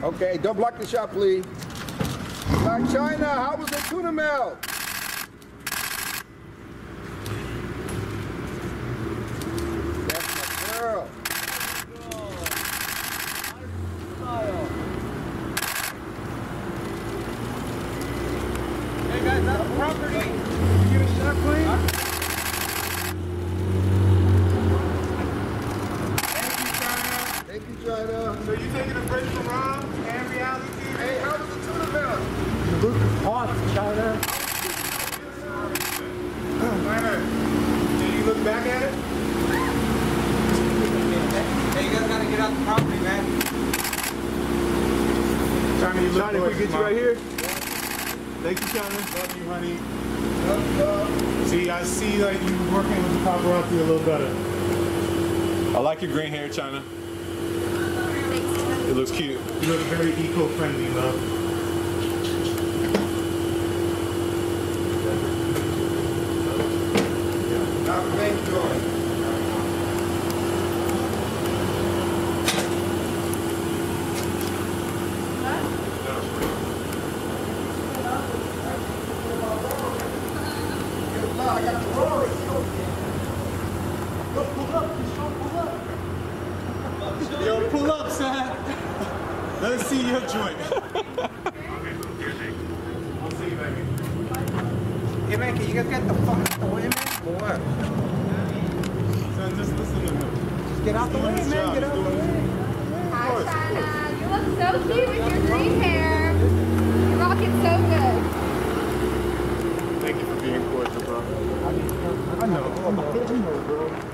Okay, don't block the shot, please. Black China, how was the tuna melt? That's my girl. Hey guys, that's property. Can you get a shot, please? Thank you, China. So you taking a break from Rob and reality TV? Hey, how was the tuna melt? You look hot, China. China, did you look back at it? Hey, you guys gotta get out the property, man. China, you look China, if we get you right here. Thank you, China. Love you, honey. See, I see that you working with the paparazzi a little better. I like your green hair, China. It looks cute. You look very eco-friendly, love. Thank you, Joy. I got the Rory. Yo, pull up, son. Let's see your joint. I'll see you, baby. Hey man, can you guys get the fuck out the way, man? For what? Son, just listen to him. Just get out the way, man. Get out the way. Hi, China. You look so cute with your green hair. You're rocking so good. Thank you for being cordial, bro. I know, bro.